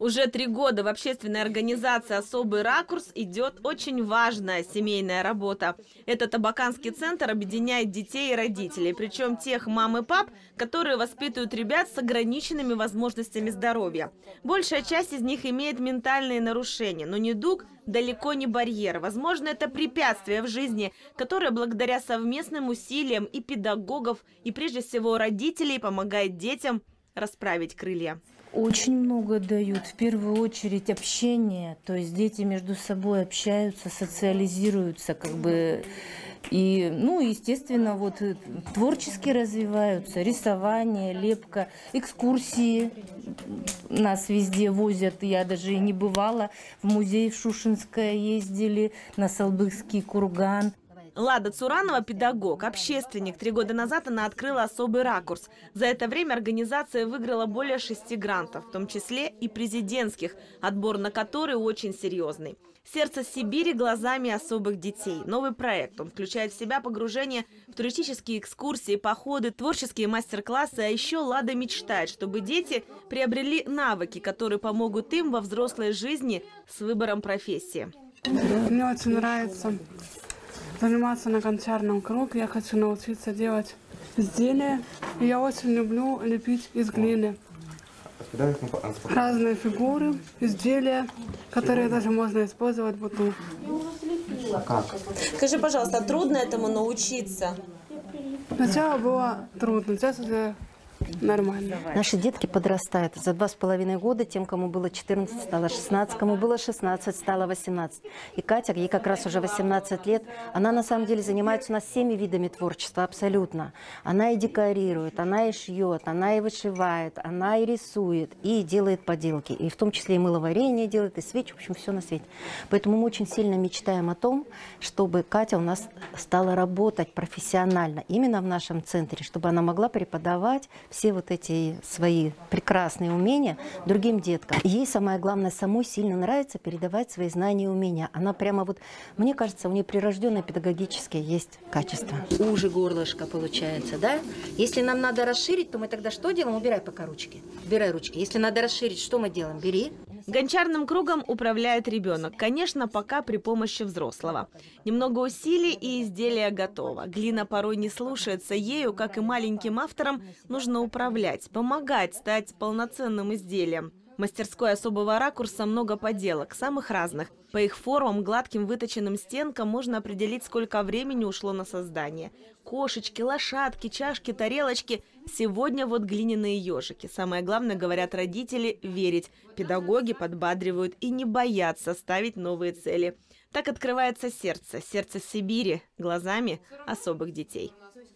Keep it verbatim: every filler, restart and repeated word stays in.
Уже три года в общественной организации «Особый ракурс» идет очень важная семейная работа. Этот абаканский центр объединяет детей и родителей, причем тех мам и пап, которые воспитывают ребят с ограниченными возможностями здоровья. Большая часть из них имеет ментальные нарушения, но недуг далеко не барьер. Возможно, это препятствие в жизни, которое благодаря совместным усилиям и педагогов, и прежде всего родителей помогает детям расправить крылья. Очень много дают. В первую очередь общение. То есть дети между собой общаются, социализируются, как бы. И, ну, естественно, вот творчески развиваются. Рисование, лепка, экскурсии. Нас везде возят. Я даже и не бывала. В музей в Шушинское ездили, на Салбыгский курган. Лада Цуранова – педагог, общественник. Три года назад она открыла «Особый ракурс». За это время организация выиграла более шести грантов, в том числе и президентских, отбор на которые очень серьезный. «Сердце Сибири глазами особых детей». Новый проект. Он включает в себя погружение в туристические экскурсии, походы, творческие мастер-классы. А еще Лада мечтает, чтобы дети приобрели навыки, которые помогут им во взрослой жизни с выбором профессии. Мне очень нравится заниматься на гончарном круге. Я хочу научиться делать изделия. И я очень люблю лепить из глины разные фигуры, изделия, которые даже можно использовать в быту. Скажи, пожалуйста, трудно этому научиться? Сначала было трудно, сейчас уже нормально. Наши детки подрастают. За два с половиной года тем, кому было четырнадцать, стало шестнадцать, кому было шестнадцать, стало восемнадцать. И Катя, ей как раз уже восемнадцать лет, она на самом деле занимается у нас всеми видами творчества, абсолютно. Она и декорирует, она и шьет, она и вышивает, она и рисует, и делает поделки. И в том числе и мыловарение делает, и свечи, в общем, все на свете. Поэтому мы очень сильно мечтаем о том, чтобы Катя у нас стала работать профессионально, именно в нашем центре, чтобы она могла преподавать все вот эти свои прекрасные умения другим деткам. Ей самое главное, самой сильно нравится передавать свои знания и умения. Она прямо вот, мне кажется, у нее прирожденное педагогические есть качества. Уже горлышко получается, да? Если нам надо расширить, то мы тогда что делаем? Убирай пока ручки. Убирай ручки. Если надо расширить, что мы делаем? Бери. Гончарным кругом управляет ребенок, конечно, пока при помощи взрослого. Немного усилий, и изделие готово. Глина порой не слушается, ею, как и маленьким авторам, нужно управлять, помогать стать полноценным изделием. В мастерской «Особого ракурса» много поделок, самых разных. По их формам, гладким выточенным стенкам можно определить, сколько времени ушло на создание. Кошечки, лошадки, чашки, тарелочки. Сегодня вот глиняные ежики. Самое главное, говорят родители, верить. Педагоги подбадривают и не боятся ставить новые цели. Так открывается сердце. Сердце Сибири глазами особых детей.